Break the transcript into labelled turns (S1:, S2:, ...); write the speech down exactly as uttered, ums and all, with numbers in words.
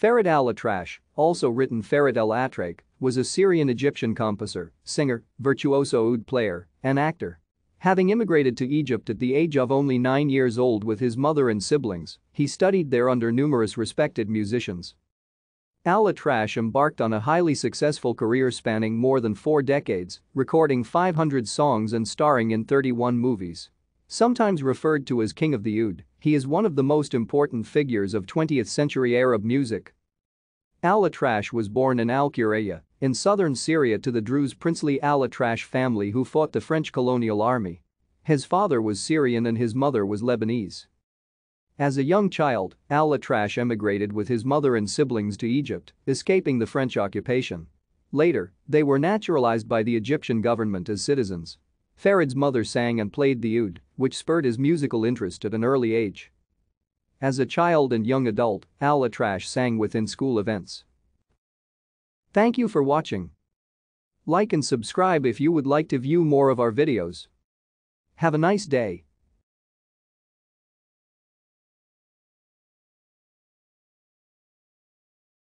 S1: Farid El-Atrache, also written Farid El-Atrache, was a Syrian-Egyptian composer, singer, virtuoso oud player, and actor. Having immigrated to Egypt at the age of only nine years old with his mother and siblings, he studied there under numerous respected musicians. Al-Atrash embarked on a highly successful career spanning more than four decades, recording five hundred songs and starring in thirty-one movies. Sometimes referred to as King of the Oud, he is one of the most important figures of twentieth century Arab music. Al-Atrash was born in Al-Qurayya, in southern Syria to the Druze princely Al-Atrash family who fought the French colonial army. His father was Syrian and his mother was Lebanese. As a young child, Al-Atrash emigrated with his mother and siblings to Egypt, escaping the French occupation. Later, they were naturalized by the Egyptian government as citizens. Farid's mother sang and played the oud, which spurred his musical interest at an early age. As a child and young adult, Al-Atrash sang within school events. Thank you for watching. Like and subscribe if you would like to view more of our videos. Have a nice day.